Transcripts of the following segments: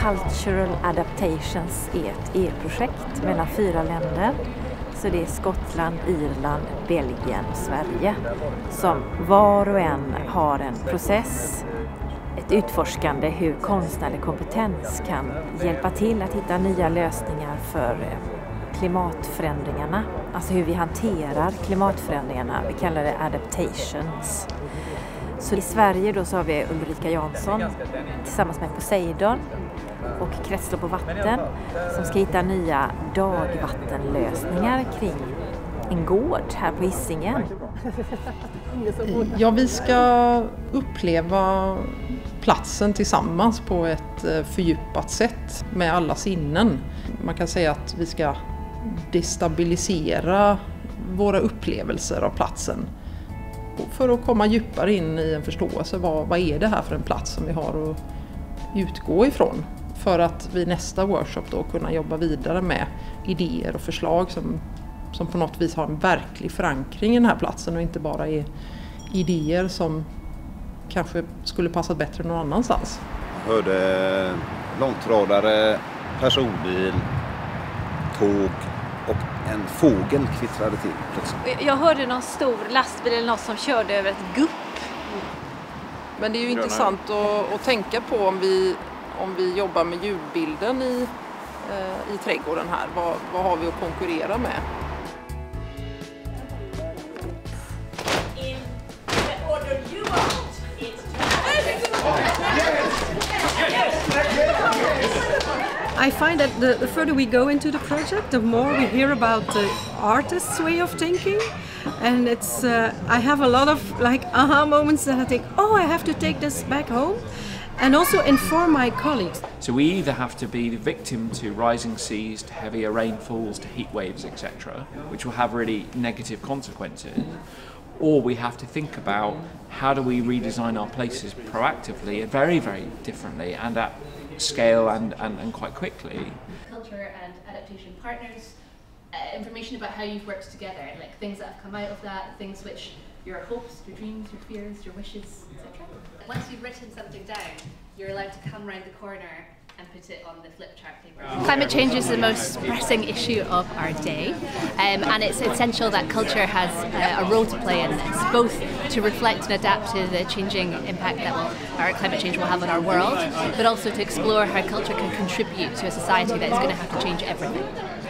Cultural Adaptations är ett EU-projekt mellan 4 länder. Så det är Skottland, Irland, Belgien och Sverige som var och en har en process, ett utforskande hur konstnärlig kompetens kan hjälpa till att hitta nya lösningar för klimatförändringarna. Alltså hur vi hanterar klimatförändringarna, vi kallar det Adaptations. Så i Sverige då så har vi Ulrika Jansson tillsammans med Poseidon och kretslopp och vatten som ska hitta nya dagvattenlösningar kring en gård här på Hisingen. Ja, vi ska uppleva platsen tillsammans på ett fördjupat sätt med alla sinnen. Man kan säga att vi ska destabilisera våra upplevelser av platsen för att komma djupare in i en förståelse. Vad är det här för en plats som vi har att utgå ifrån? För att vid nästa workshop då kunna jobba vidare med idéer och förslag som på något vis har en verklig förankring i den här platsen och inte bara är idéer som kanske skulle passa bättre någon annanstans. Jag hörde långtradare, personbil, tåg och en fågel kvittrade till plötsligt. Jag hörde någon stor lastbil eller något som körde över ett gupp. Men det är ju intressant att tänka på om vi jobbar med ljudbilden i trädgården här. Vad har vi att konkurrera med? I find that the further we go into the project, the more we hear about the artist's way of thinking, and it's I have a lot of like aha moments that I think, oh, I have to take this back home, and also inform my colleagues. So we either have to be the victim to rising seas, to heavier rainfalls, to heat waves, etc., which will have really negative consequences, or we have to think about how do we redesign our places proactively, very, very differently, and at scale and quite quickly. Culture and adaptation partners, information about how you've worked together, like things that have come out of that, things which your hopes, your dreams, your fears, your wishes, etc. Once you've written something down, you're allowed to come round the corner and put it on the flip chart paper. Climate change is the most pressing issue of our day, and it's essential that culture has a role to play in this, both to reflect and adapt to the changing impact that our climate change will have on our world, but also to explore how culture can contribute to a society that is going to have to change everything.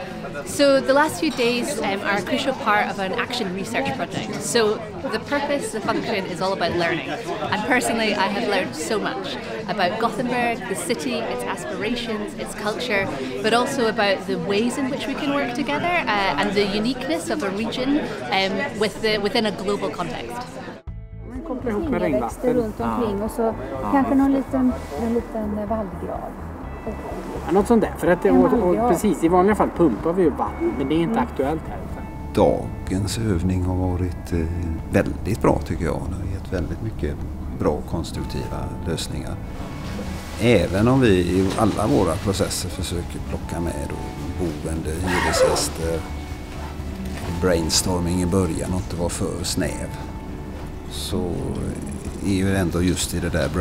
So the last few days are a crucial part of an action research project. So the purpose, the function is all about learning. And personally, I have learned so much about Gothenburg, the city, its aspirations, its culture, but also about the ways in which we can work together and the uniqueness of a region within a global context. Kopplar ihop med regnvatten runt omkring och så kanske en liten vallgrav. Ja, något sånt där, för att och precis, i vanliga fall pumpar vi ju vatten, men det är inte aktuellt här. Dagens övning har varit väldigt bra tycker jag. Det har gett väldigt mycket bra konstruktiva lösningar. Även om vi i alla våra processer försöker plocka med boende, hyresgäster, brainstorming i början och inte vara för snäv. Så är ju ändå just i det där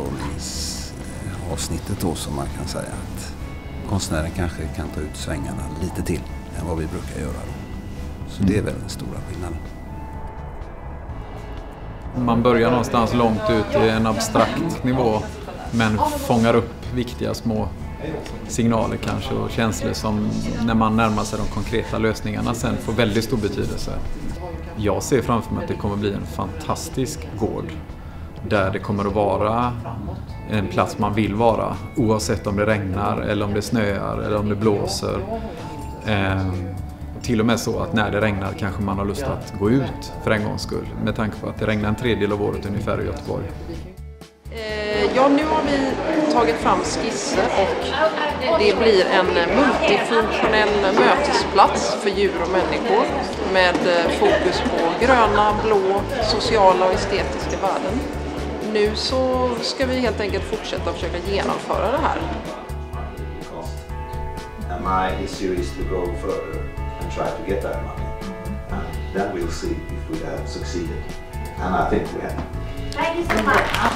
brainstormingsavsnittet då som man kan säga att konstnären kanske kan ta ut svängarna lite till än vad vi brukar göra då. Så det är väl den stora skillnaden. Man börjar någonstans långt ut i en abstrakt nivå men fångar upp viktiga små signaler kanske och känslor som när man närmar sig de konkreta lösningarna sen får väldigt stor betydelse. Jag ser framför mig att det kommer bli en fantastisk gård där det kommer att vara en plats man vill vara oavsett om det regnar eller om det snöar eller om det blåser. Till och med så att när det regnar kanske man har lust att gå ut för en gångs skull med tanke på att det regnar en tredjedel av året ungefär i Göteborg. Ja, nu har vi tagit fram skisser och det blir en multifunktionell mötesplats för djur och människor med fokus på gröna, blå, sociala och estetiska värden. Nu så ska vi helt enkelt fortsätta att försöka genomföra det här. And my issue is to go further and try to get that money. And then we'll see if we have succeeded. And I think we have. Thank you so much.